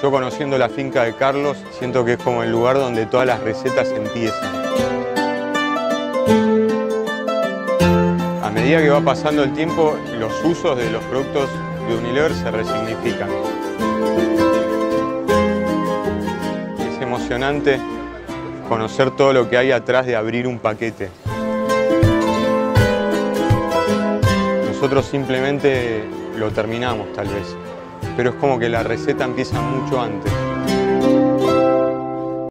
Yo, conociendo la finca de Carlos, siento que es como el lugar donde todas las recetas empiezan. A medida que va pasando el tiempo, los usos de los productos de Unilever se resignifican. Es emocionante conocer todo lo que hay atrás de abrir un paquete. Nosotros simplemente lo terminamos, tal vez, pero es como que la receta empieza mucho antes.